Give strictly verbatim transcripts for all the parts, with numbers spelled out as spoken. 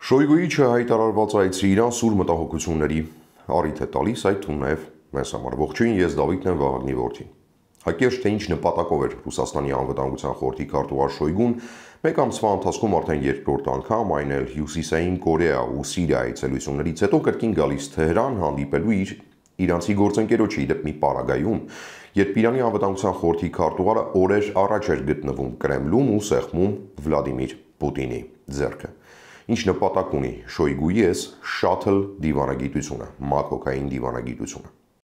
Շոյգուի չհայտարարված այցը Իրան սուր մտահոգությունների առիթ է տալիս, այդ թվում նաև մեզ համար։ Ողջույն, ես Դավիթն եմ, Վահագնի որդին։ Հակերճ թե ինչ նպատակով էր Ռուսաստանի անվտանգության խորհրդի քարտուղար Շոյգուն մեկ ամսվա ընթացքում արդեն երկրորդ անգամ, այն էլ Հյուսիսային Կորեա ու Սիրիա այցելություններից հետո կրկին գալիս Թեհրան հանդիպելու իր իրանցի գործընկերոջի դեպ մի պարագայում, երբ Իրանի անվտանգության խորհրդի քարտուղարը օրեր առաջ էր գտնվում Կրեմլում ու սեղմում Վլադիմիր Պուտինի ձեռքը։ Ինչ նպատակ ունի Շոյգուի այս շաթլ դիվանագիտությունը, մակոկային դիվանագիտությունը։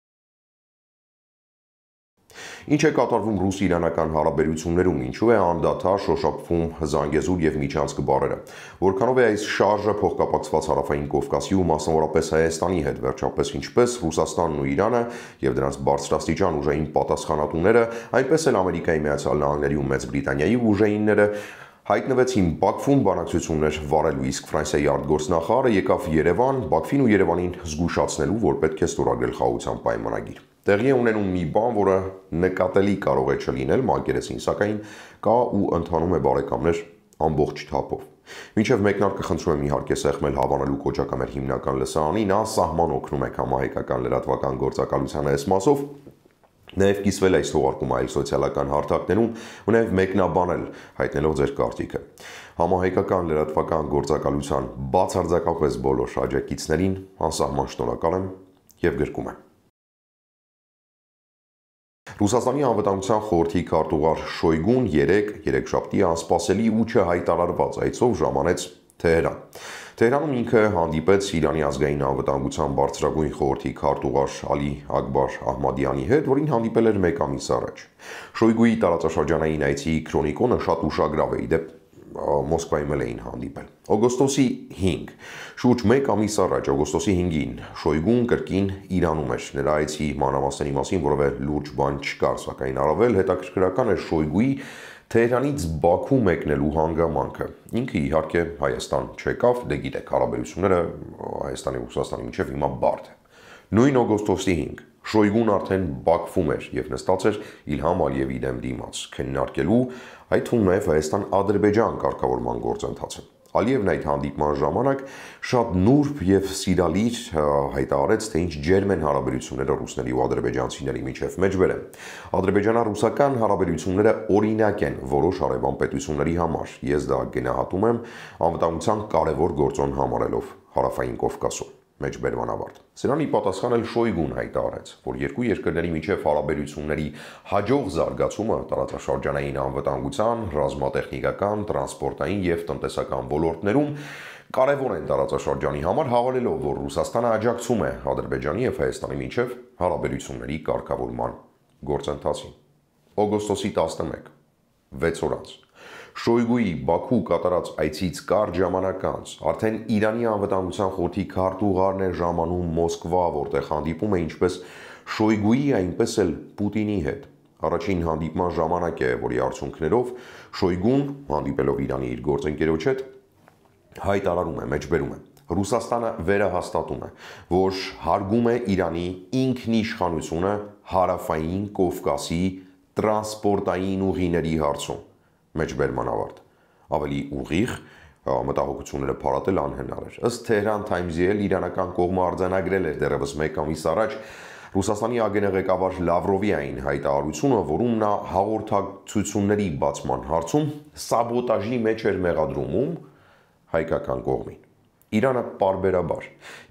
Ինչ է կատարվում ռուս-իրանական հարաբերություններում, ինչու է անդադար շոշափվում Զանգեզուր եւ Միջանցք բառերը, որքանով է այս շարժը փոխկապակցված Հարավային Կովկասի ու մասնավորապես Հայաստանի հետ, վերջապես ինչպես Ռուսաստանն ու Իրանը եւ դրանց բարձրաստիճան ուժային պատասխանատուները, այնպես էլ Ամերիկայի Միացյալ Նահանգների ու Մեծ Բրիտանիայի ուժայինները հայտնվեցին Բաքվում բանակցություններ վարելու, իսկ Ֆրանսիայի արտգործնախարարը եկավ Երևան, Բաքվին ու Երևանին զգուշացնելու, որ պետք է ստորագրել խաղաղության պայմանագիր։ Տեղի է ունենում մի բան, որը նկատելի կարող է չլինել մակերեսին, սակայն կա ու ընթանում է բարեկամներ ամբողջ թափով։ Մինչև մեկնարկը խնդրում եմ իհարկե սեղմել հավանելու կոճակը մեր հիմնական լսարանին, նա սահման օգնում է համահայկական լրատվական գործակալությանը այս մասով։ Նաև կիսվել այս թողարկումը այլ սոցիալական հարթակներում ու նաև մեկնաբանել, հայտնելով ձեր կարծիքը։ Համահայկական լրատվական գործակալության բացարձակապես բոլոր աջակիցներին անսահման շնորհակալ եմ եւ գրկում եմ։ Ռուսաստանի անվտանգության խորհրդի քարտուղար Շոյգուն երեքշաբթի անսպասելի ու չհայտարարված այցով ժամանեց Թեհրան։ Թեհրանում ինքը հանդիպեց Իրանի ազգային անվտանգության բարձրագույն խորհրդի քարտուղար Ալի Ակբար Ահմադյանի հետ, որին հանդիպել էր մեկ ամիս առաջ։ Շոյգուի տարածաշրջանային այցի քրոնիկոնը շատ ուշագրավ է, իդեպ Մոսկվայում էլ էին հանդիպել։ Օգոստոսի հինգ, շուրջ մեկ ամիս առաջ, օգոստոսի հինգին, Շոյգուն կրկին Իրանում էր։ Նրա այցի մանրամասների մասին որևէ լուրջ բան չկար, սակայն առավել հետաքրքրական էր Շոյգուի Թեհրանից Բաքու մեկնելու հանգամանքը։ Ինքը իհարկե Հայաստան չեկավ, դե գիտեք, հարաբերությունները Հայաստանի ու Ռուսաստանի միջև հիմա բարդ է։ Նույն օգոստոսի հինգ Շոյգուն արդեն Բաքվում էր եւ նստած էր Իլհամ Ալիևի դեմ դիմաց, քննարկելու այդ թվում նաեւ Հայաստան-Ադրբեջան կարգավորման գործընթացը։ Ալիևն այդ հանդիպման ժամանակ շատ նուրբ եւ սիրալիր հայտարարեց, թե ինչ ջերմ են հարաբերությունները ռուսների ու ադրբեջանցիների միջև մեջբերեմ։ Ադրբեջանա-ռուսական հարաբերությունները օրինակ են որոշ հարևան պետությունների համար։ Ես դա գնահատում եմ անվտանգության կարևոր գործոն համարելով Հարավային Կովկասում։ Մեջբերման ավարտ։ Սրան ի պատասխան էլ Շոյգուն հայտարարեց, որ երկու երկրների միջև հարաբերությունների հաջող զարգացումը տարածաշրջանային անվտանգության, ռազմատեխնիկական, տրանսպորտային եւ տնտեսական ոլորտներում կարևոր են տարածաշրջանի համար, հավելելով, որ Ռուսաստանը աջակցում է Ադրբեջանի եւ Հայաստանի միջև հարաբերությունների կարգավորման գործընթացին։ Օգոստոսի տասնմեկ, վեց օր անց Շոյգուի Բաքու կատարած այցից կարճ ժամանակ անց արդեն Իրանի անվտանգության խորհրդի քարտուղարն է ժամանում Մոսկվա, որտեղ հանդիպում է ինչպես Շոյգուի, այնպես էլ Պուտինի հետ։ Առաջին հանդիպման ժամանակ է, որի արդյունքներով Շոյգուն, հանդիպելով Իրանի իր գործընկերոջ հետ, հայտարարում է, մեջբերում է. Ռուսաստանը վերահաստատում է, որ հարգում է Իրանի ինքնիշխանությունը Հարավային Կովկասի տրանսպորտային ուղիների հարցում։ Մեջբերման ավարտ։ Ավելի ուղիղ մտահոգությունները փարատել անհնար էր։ Ըստ Tehran Times-ի էլ իրանական կողմը արձանագրել էր դեռևս մեկ ամիս առաջ Ռուսաստանի ԱԳՆ ղեկավար Լավրովի այն հայտարարությունը, որում նա հաղորդակցությունների բացման հարցում սաբոտաժի մեջ էր մեղադրում հայկական կողմին։ Իրանը պարբերաբար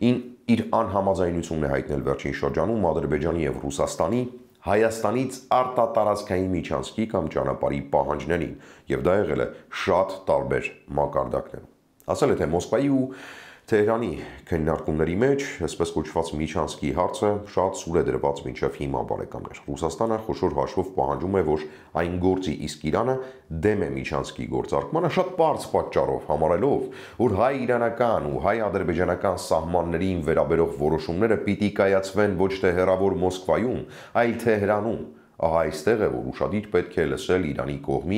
իր անհամաձայնությունն է հայտնել վերջին շրջանում Ադրբեջանի եւ Ռուսաստանի Հայաստանից արտատարածքային միջանցքի կամ ճանապարհի պահանջներին, եւ դա եղել է շատ տարբեր մակարդակներում։ Ասել է, թե Մոսկվայի ու Թեհրանի քննարկումների մեջ այսպես կոչված միջանցքի հարցը շատ սուր է դրված մինչև հիմա, բարեկամներ։ Ռուսաստանը խոշոր հաշվով պահանջում է, որ այն գործի, իսկ Իրանը դեմ է միջանցքի գործարկմանը շատ պարզ պատճառով, համարելով, որ հայ-իրանական ու հայ-ադրբեջանական սահմաններին վերաբերող որոշումները պիտի կայացվեն ոչ թե հեռավոր Մոսկվայում, այլ Թեհրանում։ Ահա այստեղ է, որ ուշադիր պետք է լսել Իրանի կողմի,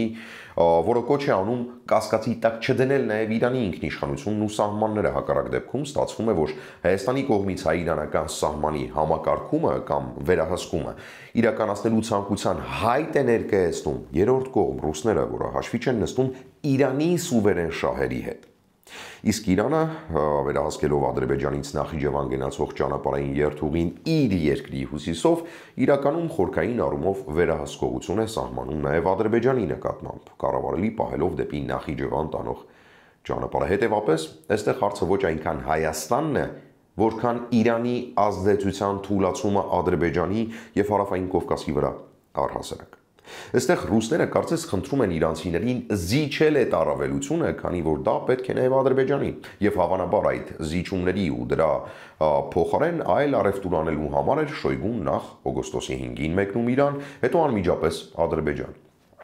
որը կոչ է անում կասկածի տակ չդնել նաև Իրանի ինքնիշխանությունն ու սահմանները, հակառակ դեպքում ստացվում է, որ Հայաստանի կողմից հայ-իրանական սահմանի համակարգումը կամ վերահսկումը իրականացնելու ցանկության հայտ է ներկայացնում երրորդ կողմ ռուսները, որը հաշվի չեն նստում Իրանի սուվերեն շահերի հետ։ Իսկ Իրանը, վերահսկելով Ադրբեջանից Նախիջևան գնացող ճանապարհային երթուղին իր երկրի հյուսիսով, իրականում խորքային առումով վերահսկողություն է սահմանում նաև Ադրբեջանի նկատմամբ, կառավարելի պահելով դեպի Նախիջևան տանող ճանապարհը։ Հետևաբար, այստեղ հարցը ոչ այնքան Հայաստանն է, որքան Իրանի ազդեցության թուլացումը Ադրբեջանի եւ Հարավային Կովկասի վրա առհասարակ։ Այստեղ ռուսները կարծես խնդրում են իրանցիներին զիջել այդ առավելությունը, քանի որ դա պետք է նաև Ադրբեջանին, եւ հավանաբար այդ զիջումների ու դրա փոխարեն այլ առևտուր անելու համար էր Շոյգուն նախ օգոստոսի հինգին մեկնում Իրան, հետո անմիջապես Ադրբեջան։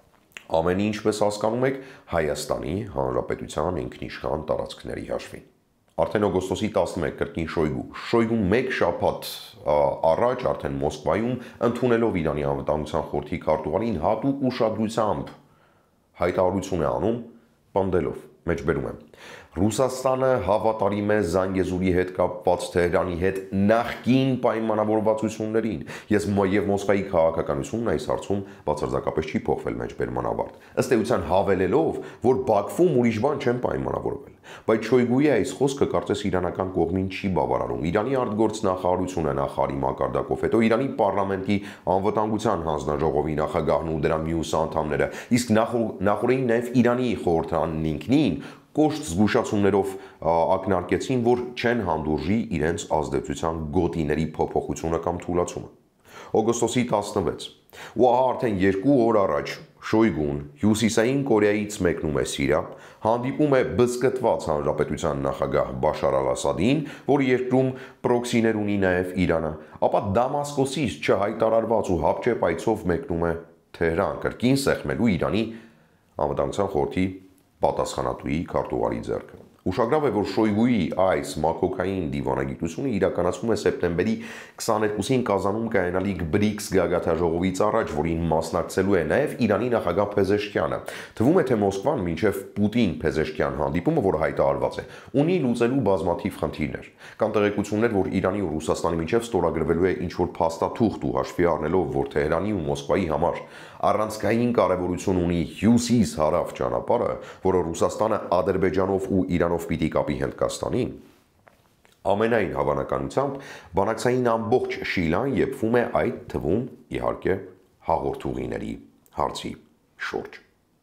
Ամեն ինչ, ինչպես հասկանում եք, Հայաստանի Հանրապետության ինքնիշխան տարածքների հաշվին։ Արդեն օգոստոսի տասնմեկը կրկին Շոյգու։ Շոյգուն մեկ շաբաթ առաջ արդեն Մոսկվայում ընդունելով Իրանի անվտանգության խորհրդի քարտուղարին հատուկ ուշադրությամբ հայտարարություն է անում, պնդելով, մեջբերում եմ. Ռուսաստանը հավատարիմ է Զանգեզուրի հետ կապված Թեհրանի հետ նախկին պայմանավորվածություններին։ Ես եւ Մոսկվայի քաղաքականությունն այս հարցում բացարձակապես չի փոխվել մեջբերման ավարտ։ Ըստ էության հավելելով, որ Բաքվում ուրիշ բան չեն պայմանավորվել։ Բայց Շոյգուի այս խոսքը կարծես իրանական կողմին չի բավարարում։ Իրանի արտգործնախարարությունը նախարարի մակարդակով, հետո Իրանի պարլամենտի անվտանգության հանձնաժողովի նախագահն ու դրա մյուս անդամները, իսկ նախորդին նաև Իրանի խորհրդարանն ինքնին կոշտ զգուշացումներով ակնարկեցին, որ չեն հանդուրժի իրենց ազդեցության գոտիների փոփոխությունը կամ թուլացումը։ Օգոստոսի տասնվեց։ Ու ահա արդեն երկու օր առաջ Շոյգուն Հյուսիսային Կորեայից մեկնում է Սիրիա, հանդիպում է բզկտված հանրապետության նախագահ Բաշար Ալ-Ասադին, որ երկրում պրոքսիներ ունի նաև Իրանը, ապա Դամասկոսից չհայտարարված ու հապճեպ այցով մեկնում է Թեհրան, կրկին սեղմելու Իրանի անվտանգության խորհրդի պատասխանատուի քարտուղարի ձեռքը։ Ուշագրավ է, որ Շոյգուի այս մակոկային դիվանագիտությունը իրականացվում է սեպտեմբերի քսաներկուսին Կազանում կայանալիք բրիքս գագաթնաժողովից առաջ, որին մասնակցելու է նաև Իրանի նախագահ Փեզեշքյանը։ Թվում է, թե Մոսկվան մինչև Պուտին-Փեզեշքյան հանդիպումը, որ հայտարարված է, ունի լուծելու բազմաթիվ խնդիրներ։ Կան տեղեկություններ, որ Իրանի ու Ռուսաստանի միջև ստորագրվելու է ինչ-որ փաստաթուղթ ու հաշվի առնելով, որ Թեհրանի ու Մոսկվայի համար առանցքային կարևորություն ունի հյուսիս-հարավ ճանապարհը, որը Ռուսաստանը Ադրբեջանով ու Իրանով պիտի կապի Հնդկաստանին, ամենայն հավանականությամբ բանակցային ամբողջ շիլան եփվում է այդ թվում, իհարկե, հաղորդուղիների հարցի շուրջ։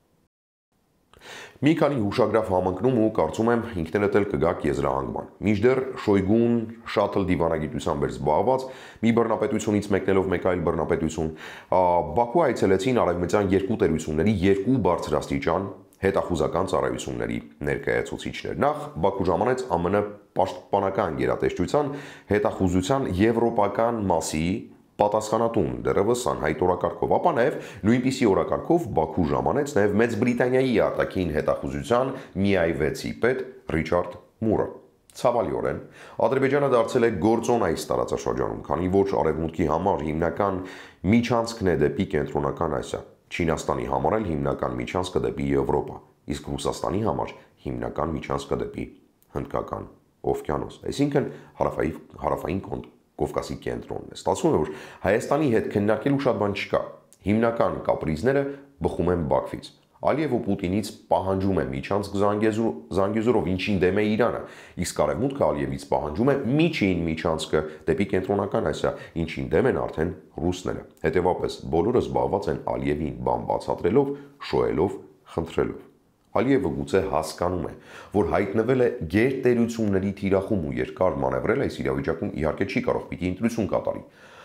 Մի քանի հուշագրավ համընկնում ու կարծում եմ ինքներդ էլ կգաք եզրահանգման։ Մինչդեռ Շոյգուն շատ էլ դիվանագիտությամբ էր զբաղված, մի բռնապետությունից մեկնելով մեկ այլ բռնապետություն, Բաքու այցելեցին արևմտյան երկու տերությունների երկու բարձրաստիճան հետախուզական ծառայությունների ներկայացուցիչներ։ Նախ Բաքու ժամանեց ԱՄՆ պաշտպանական գերատեսչության հետախուզության եվրոպական մասի պատասխանատուն դեռևս անհայտ օրակարգով, ապա նաև նույնպիսի օրակարգով Բաքու ժամանեց նաև Մեծ Բրիտանիայի արտաքին հետախուզության միայվեցի պետ Ռիչարդ Մուրը։ Ցավալիորեն Ադրբեջանը դարձել է գործոն այս տարածաշրջանում, քանի որ արևմուտքի համար հիմնական միջանցքն է դեպի կենտրոնական Ասիա, Չինաստանի համար էլ հիմնական միջանցքը դեպի Եվրոպա, իսկ Ռուսաստանի համար հիմնական միջանցքը դեպի Հնդկական օվկիանոս, այսինքն հարավային հարավային Կովկասի կենտրոնն է։ Ստացվում է, որ Հայաստանի հետ քննարկելու շատ բան չկա։ Հիմնական կապրիզները բխում են Բաքվից։ Ալիևը Պուտինից պահանջում է միջանցք Զանգեզուրով, ինչին դեմ է Իրանը, իսկ Արևմուտքը Ալիևից պահանջում է միջին միջանցքը դեպի կենտրոնական Ասիա, ինչին դեմ են արդեն ռուսները։ Հետևաբար բոլորը զբաղված են Ալիևին բան բացատրելով, շոյելով, խնդրելով։ Ալիևը գուցե հասկանում է, որ հայտնվել է գերտերությունների թիրախում ու երկար մանևրել այս իրավիճակում իհարկե չի կարող պիտի ընտրություն կատարի։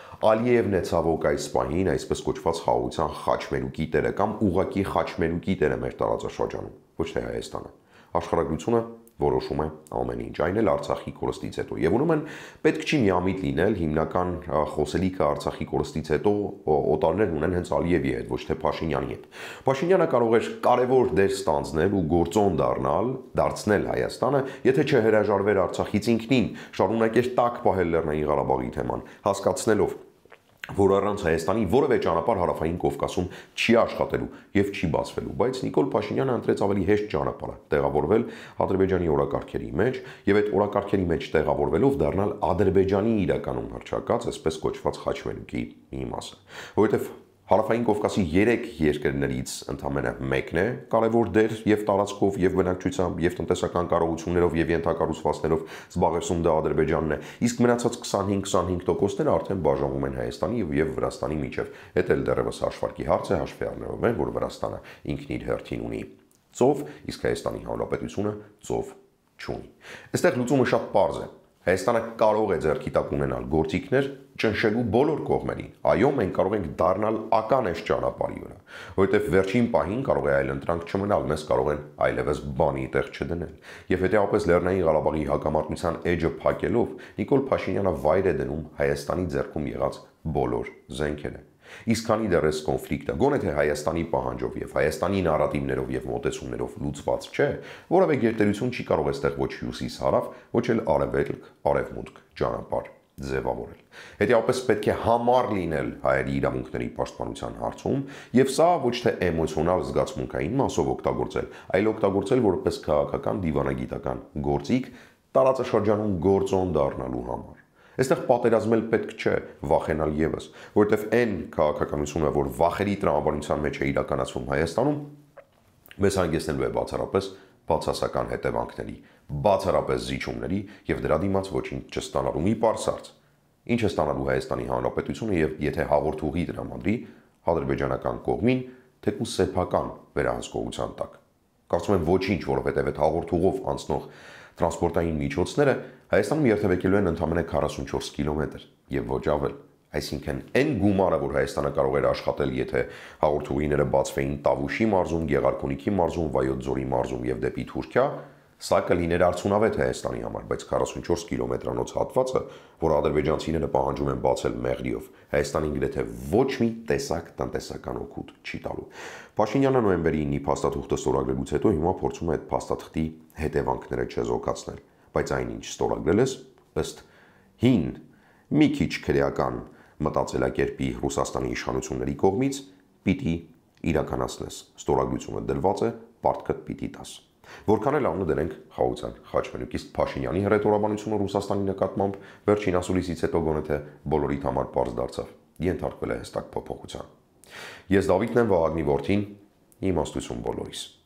Ալիևն է ցավոք այս պահին այսպես կոչված խաղաղության խաչմերուկի տերը կամ ուղակի խաչմերուկի տերը մեր տարածաշրջանում, ոչ թե Հայաստանը։ Աշխարհագրությունը որոշում է ամեն ինչ, այն էլ Արցախի կորստից հետո։ Եվ ուրեմն պետք չի միամիտ լինել, հիմնական խոսելիքը Արցախի կորստից հետո օտարներ ունեն հենց Ալիևի հետ, ոչ թե Փաշինյանի հետ։ Փաշինյանը կարող էր կարևոր դեր ստանձնել ու գործոն դառնալ, դարձնել Հայաստանը, եթե չհրաժարվեր Արցախից ինքնին, շարունակեր տակ պահել Լեռնային Ղարաբաղի թեման, հասկացնելով, որ առանց Հայաստանի որևէ ճանապարհ հարավային Կովկասում չի աշխատելու եւ չի բացվելու, բայց Նիկոլ Փաշինյանը ընտրեց ավելի հեշտ ճանապարհը՝ տեղավորվել Ադրբեջանի օրակարգերի մեջ եւ այդ օրակարգերի մեջ տեղավորվելով դառնալ Ադրբեջանի իրականում հռչակած, այսպես կոչված խաչմերուկի մի մասը, որովհետեւ Հարավային Կովկասի երեք երկրներից ընդամենը մեկն է կարևոր դեր եւ տարածքով եւ բնակչությամբ եւ տնտեսական կարողություններով եւ ենթակառուցվածքներով զբաղեցնում դա Ադրբեջանն է, իսկ մնացած քսանհինգ քսանհինգ տոկոսները արդեն բաժանվում են Հայաստանի եւ Վրաստանի միջև։ Դա էլ դեռևս հաշվարկի հարց է, հաշվի առնելով այն, որ Վրաստանը ինքն իր հերթին ունի ծով, իսկ Հայաստանի Հանրապետությունը ծով չունի։ Այստեղ լուծումը շատ պարզ է։ Հայաստանը կարող է ձեռքի տակ ունենալ գործիքներ ճնշելու բոլոր կողմերին։ Այո, մենք կարող ենք դառնալ ականեշ ճանապարհի վրա, որովհետև վերջին պահին կարող է այլընտրանք չմնալ, մեզ կարող են այլևս բանի տեղ չդնել։ Եվ հետեւապես Լեռնային Ղարաբաղի հակամարտության էջը փակելով Նիկոլ Փաշինյանը վայր է դնում Հայաստանի ձեռքում եղած բոլոր զենքերը։ Իսկ քանի դեռ այս կոնֆլիկտը գոնե թե Հայաստանի պահանջով եւ Հայաստանի նարատիվներով եւ մոտեցումներով լուծված չէ, որևէ գերտերություն չի կարող այստեղ ոչ հյուսիս-հարավ, ոչ էլ արևելք, արևմուտք ճանապարհ ձևավորել։ Հետեւապես պետք է համառ լինել հայերի իրավունքների պաշտպանության հարցում եւ սա ոչ թե էմոցիոնալ զգացմունքային մասով օգտագործել, այլ օգտագործել որպես քաղաքական դիվանագիտական գործիք տարածաշրջանում գործոն դառնալու համար։ Այստեղ պատերազմել պետք չէ, վախենալ եւս, որովհետեւ այն քաղաքականությունը, որ վախերի տրամաբանության մեջ է իրականացվում Հայաստանում, մեզ հանգեցնելու է բացառապես բացասական հետևանքների, բացառապես զիջումների եւ դրա դիմաց ոչինչ չստանալու մի պարսարց։ Ինչ է ստանալու Հայաստանի Հանրապետությունը եւ եթե հաղորդուղի տրամադրի ադրբեջանական կողմին, թեկուզ սեփական վերահսկողության տակ։ Կարծում եմ ոչինչ, որովհետեւ այդ հաղորդուղով անցնող տրանսպորտային միջոցները Հայաստանում երթևեկելու են ընդամենը քառասունչորս կիլոմետր եւ ոչ ավել։ Այսինքն այն գումարը, որ Հայաստանը կարող էր աշխատել, եթե հաղորդուղիները բացվեին Տավուշի մարզում, Գեղարքունիքի մարզում, Վայոց ձորի մարզում եւ դեպի Թուրքիա, սա կլիներ արդյունավետ Հայաստանի համար, բայց քառասունչորս կիլոմետրանոց հատվածը, որ ադրբեջանցիները պահանջում են բացել մեղրիով, Հայաստանին գրեթե ոչ մի տեսակ տնտեսական օգուտ չի տալու։ Փաշինյանը նոյեմբերի ինը փաստաթուղթը ստորագրելուց հետո հիմա փորձում է այդ փաստաթղթի հետևանքները չեզոքացնել, բայց այնինչ ստորագրել ես, ըստ հին, մի քիչ քրեական մտածելակերպի Ռուսաստանի իշխանությունների կողմից պիտի իրականացնես։ Ստորագրությունը դրված է, պարտքդ պիտի տաս։ Որքան էլ անունը դրենք խաղաղության խաչմերուկ, իսկ Փաշինյանի հռետորաբանությունը Ռուսաստանի նկատմամբ վերջին ասուլիսից հետո գոնե թե բոլորիդ համար պարզ դարձավ, ենթարկվել է հստակ փոփոխության։ Ես Դավիթն եմ, Վահագնի որդին, իմաստություն բոլորիս։